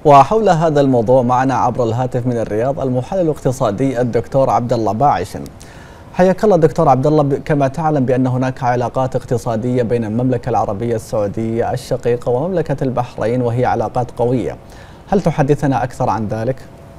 وحول هذا الموضوع معنا عبر الهاتف من الرياض المحلل الاقتصادي الدكتور عبد الله باعشن. حياك الله دكتور عبد الله. كما تعلم بأن هناك علاقات اقتصادية بين المملكة العربية السعودية الشقيقة ومملكة البحرين، وهي علاقات قوية، هل تحدثنا أكثر عن ذلك؟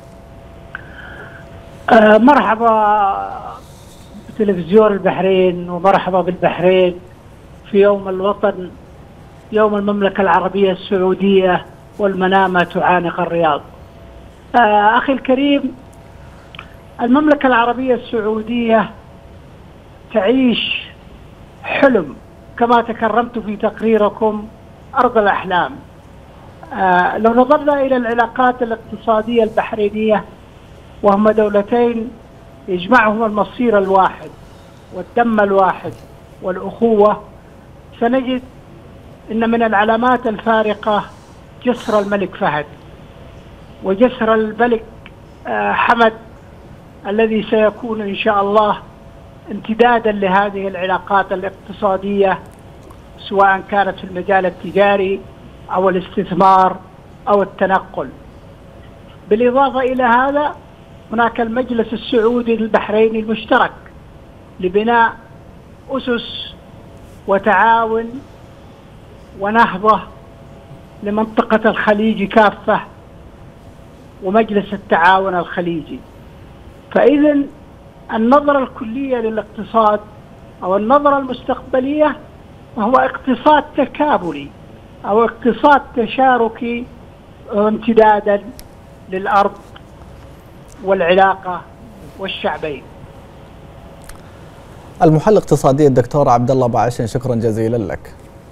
مرحبا بتلفزيون البحرين، ومرحبا بالبحرين في يوم الوطن، يوم المملكة العربية السعودية والمنامة تعانق الرياض. أخي الكريم، المملكة العربية السعودية تعيش حلم كما تكرمت في تقريركم، أرض الأحلام. لو نظرنا إلى العلاقات الاقتصادية البحرينية، وهم دولتين يجمعهم المصير الواحد والدم الواحد والأخوة، سنجد إن من العلامات الفارقة جسر الملك فهد وجسر الملك حمد، الذي سيكون إن شاء الله امتدادا لهذه العلاقات الاقتصادية، سواء كانت في المجال التجاري أو الاستثمار أو التنقل. بالإضافة إلى هذا، هناك المجلس السعودي البحريني المشترك لبناء أسس وتعاون ونهضة لمنطقة الخليج كافة، ومجلس التعاون الخليجي. فإذا النظرة الكلية للاقتصاد أو النظرة المستقبلية وهو اقتصاد تكاملي أو اقتصاد تشاركي، امتدادا للأرض والعلاقة والشعبين. المحلل الاقتصادي الدكتور عبد الله باعشن، شكرا جزيلا لك.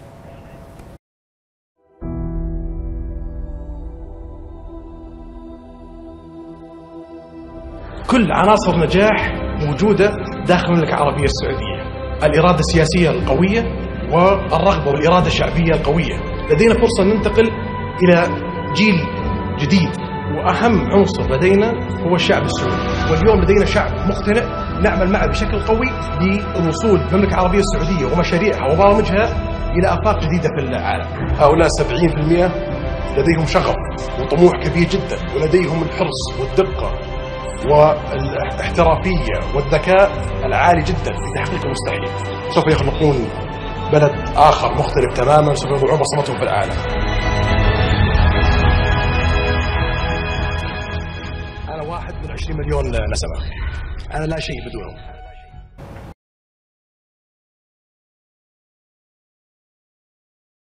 كل عناصر نجاح موجودة داخل المملكة العربية السعودية: الإرادة السياسية القوية والرغبة والإرادة الشعبية القوية. لدينا فرصة ننتقل إلى جيل جديد، وأهم عنصر لدينا هو الشعب السعودي. واليوم لدينا شعب مقتنع، نعمل معه بشكل قوي للوصول المملكة العربية السعودية ومشاريعها وبرامجها إلى آفاق جديدة في العالم. هؤلاء 70% لديهم شغف وطموح كبير جدا، ولديهم الحرص والدقة والاحترافية والذكاء العالي جدا في تحقيق المستحيل. سوف يخلقون بلد آخر مختلف تماما، سوف يضعون بصمتهم في العالم. أنا واحد من 20 مليون نسمة، أنا لا شيء بدونهم.